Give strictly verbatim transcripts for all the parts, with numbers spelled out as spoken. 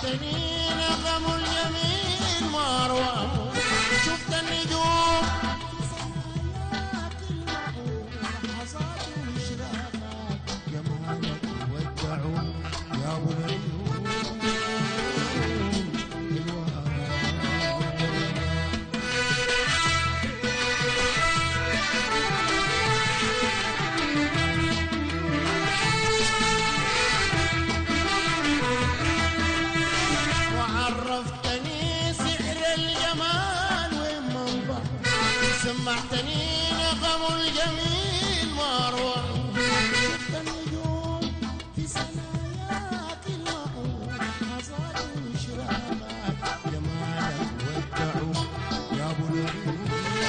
عرفتني نغم اليمين مروه، شفت النجوم في سمايات المحور، لحظات واشراقات جمالك ودعوا يا ابو العيون الوهاب. وعرفتني سحر الجمال وين منظر، سمعتني نغم الجميل مروه، شفت النجوم في سمايات المحور، لحظات واشراقات جمالك ودعوا يا ابو العيون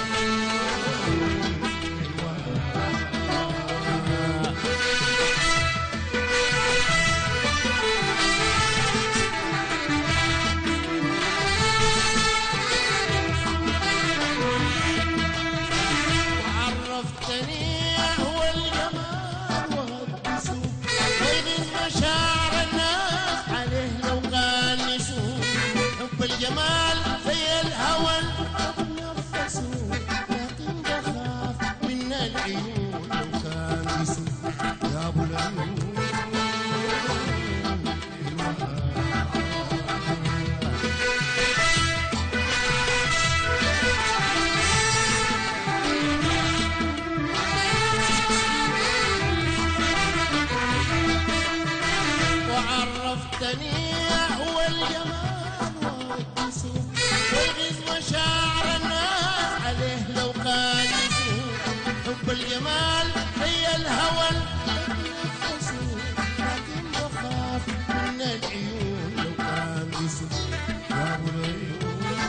الجمال زي الهوى نفسه، لكن بخاف من العيون لو كان يسوء يا ابو العيون. وعرفتني هو الجمال ويغيظ مشاعر الناس عليه لو كان يسوء، حب الجمال زي الهوى نفسه، لكن بخاف من العيون لو كان يسوء يا ابو العيون.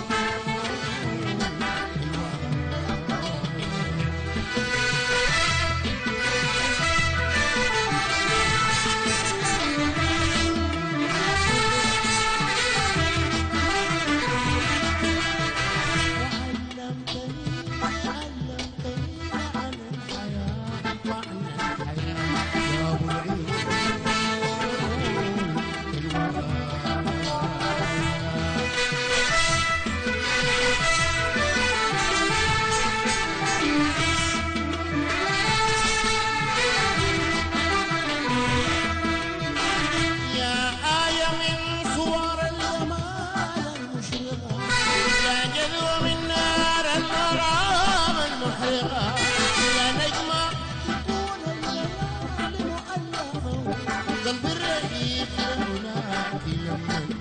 يا نجمة تكون الليالي مؤلفة، قلب الرهيب هناك لما